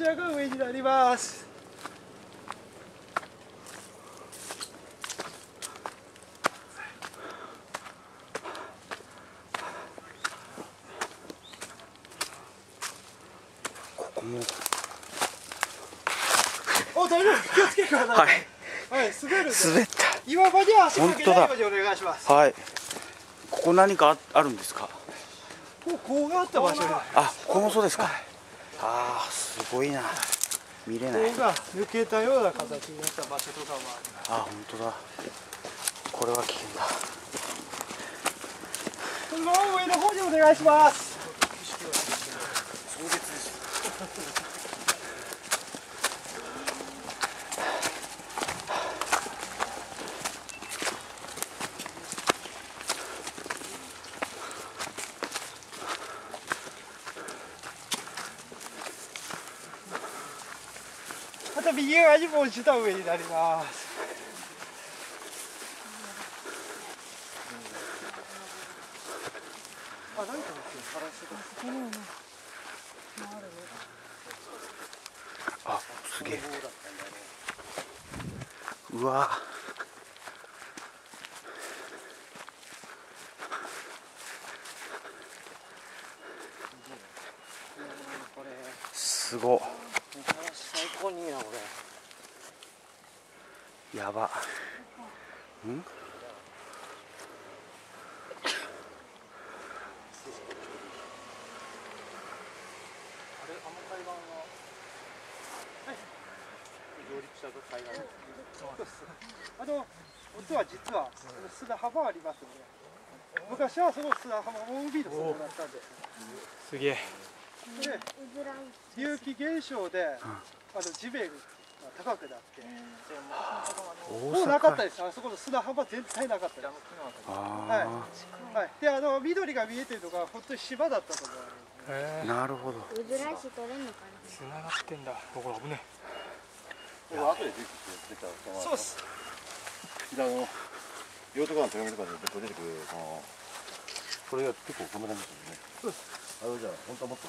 ちらが上になります。 ここも。 お、大丈夫、気をつけてください。 はい。 はい、滑るんで。 滑った。 岩場には足かけないようにお願いします。 はい。ここ何かあるんですか。 ここがあった場所で。 あ、ここもそうですか。ああ、すごいな。見れない。 ここが抜けたような形になった場所とかもあります。 あ、本当だ。これは危険だ。 そのまま上の方にお願いします。 壮絶です。 また右側にも下上になります。あ、何かあ、すげえ。うわ。すご。 最高にいいなこれ。 やば。ん？ 音は実は砂浜ありますので、昔はその砂浜も海の底だったんです。 すげえ。 で、隆起現象で地面が高くなって、もうなかったです。あそこの砂浜全体なかったです。はい。で、緑が見えてるのが本当に島だったと思います。 なるほど。 うずらし取れんのかな。 繋がってんだ。ここ危ねえ。 後で出たそうっす。 用途がの手紙とかで出てくるこれが結構こんな感じですよね。 そうです。 あれじゃあ本当はもっと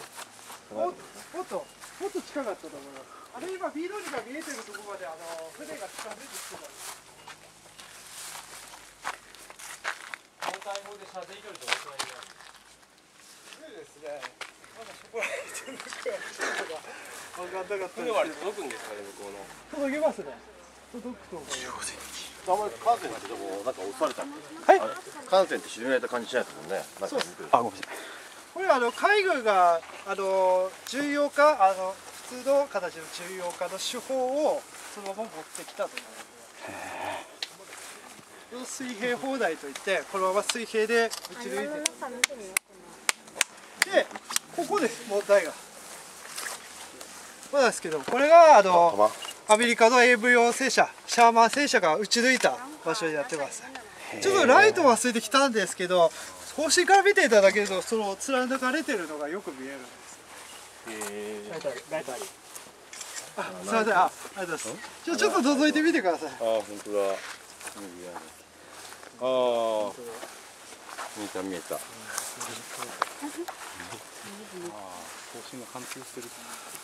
もっと近かったと思います。あれ今緑が見えてるところまで船が近づいてきてます。反対方で射程距離と同じなんです。ですね。まだそこら辺で分かんなかったですけど。船まで届くんですかね、向こうの。届けますね。届くと思います。 あんまり艦船ってとこなんか押されたんで。 はい。 艦船って沈められた感じしないですもんね。 そうです。 あ、ごめんなさい。 これは海軍が重要化普通の形の重要化の手法をそのまま持ってきたと思います。水平砲台といってこのまま水平で撃ち抜いてでここです問題が。そうなんですけどこれがアメリカの AV 用戦車シャーマン戦車が撃ち抜いた場所になってます。ちょっとライト忘れてきたんですけど方針から見ていただけるとその貫かれてるのがよく見えるんです。ライトあり。あ、すみません。ありがとうございます。ちょっと覗いてみてください。あ、 本当だ。ああ、見えた。 方針が貫通してる。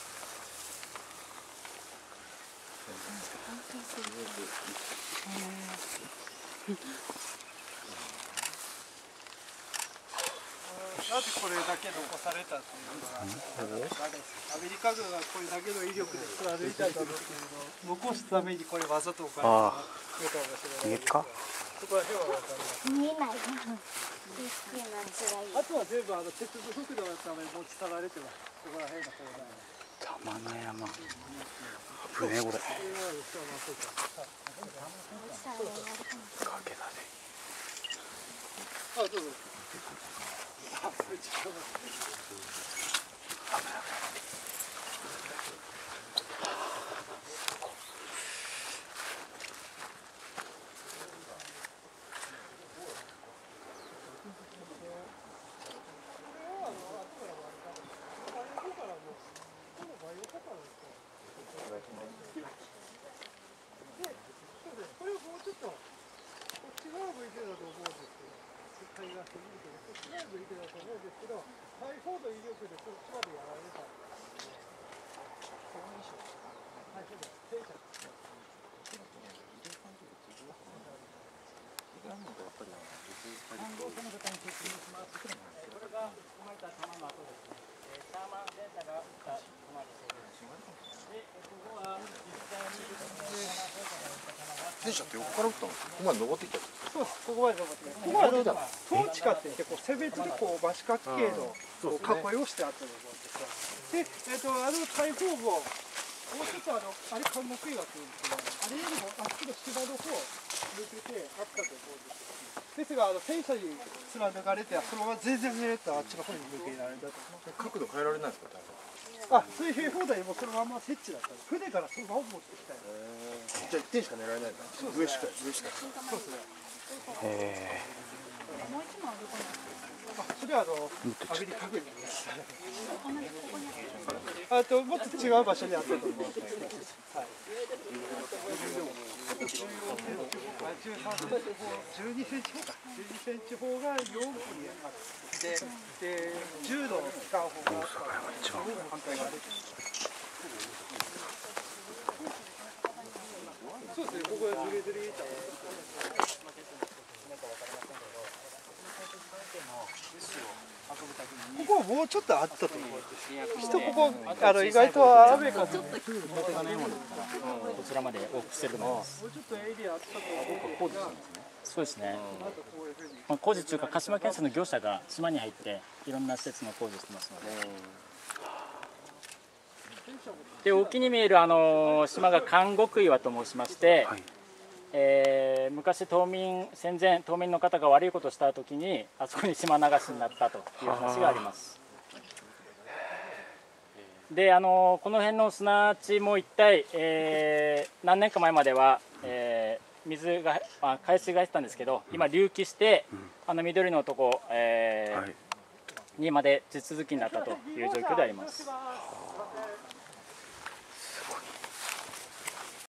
なぜこれだけ残されたっていうのがアメリカ軍がこれだけの威力で貫いたんだろうっていうのを残すためにこれわざと置かれたのかもしれない。そこら辺は分かります。 見えない。 あとは全部鉄不速度のために持ち去られてます。ここら辺の砲台。 玉の山。危ねえこれ。崖だね。 あ、どうぞ。あ、めっちゃ。これをもうちょっとこっち側向いてたと思うんですけど、海岸過ぎるけどこっち側向いてたと思うんですけど、台風の威力でこっちまでやられたんですね。 戦車って横から撃ったの？ここまで登ってきた。 そうです。ここまで登って、ここはトーチカって言ってこうセベツでこう真四角形の囲いをしてあったところですが、で、大砲ももうちょっとあれ関木映画っていうんですけど、あれよりもあっちの芝の方抜けてあったと思うんですよ。ですが戦車に貫かれてそのまま全然とあっちの方に抜けられたと。 角度変えられないんですか？ 水平砲台もそのまま設置だったんです。船からそのまま持ってきたよ。 じゃあ1点しか狙えないんだ。上しか。 そうですね。 もう一問はどこなんですか？ それはアメリカ軍にあともっと違う場所にあったと思うんです。はい。12センチ砲か。12センチ砲が4機あってで10の機関砲があった反対側で。そうですね。ここはずれずれいた。ここはもうちょっとあったと思う。人ここ意外と雨がちょっとこちらまで往復してると思います。 もうちょっとエリアあったと思う。 そうですね。工事中か鹿島建設の業者が島に入っていろんな施設の工事してますので。で沖に見える島が監獄岩と申しまして、はい、昔戦前島民の方が悪いことをした時にあそこに島流しになったという話があります。でこの辺の砂地も一帯、何年か前までは、海水が入ってたんですけど今隆起して緑のとこ、にまで地続きになったという状況であります。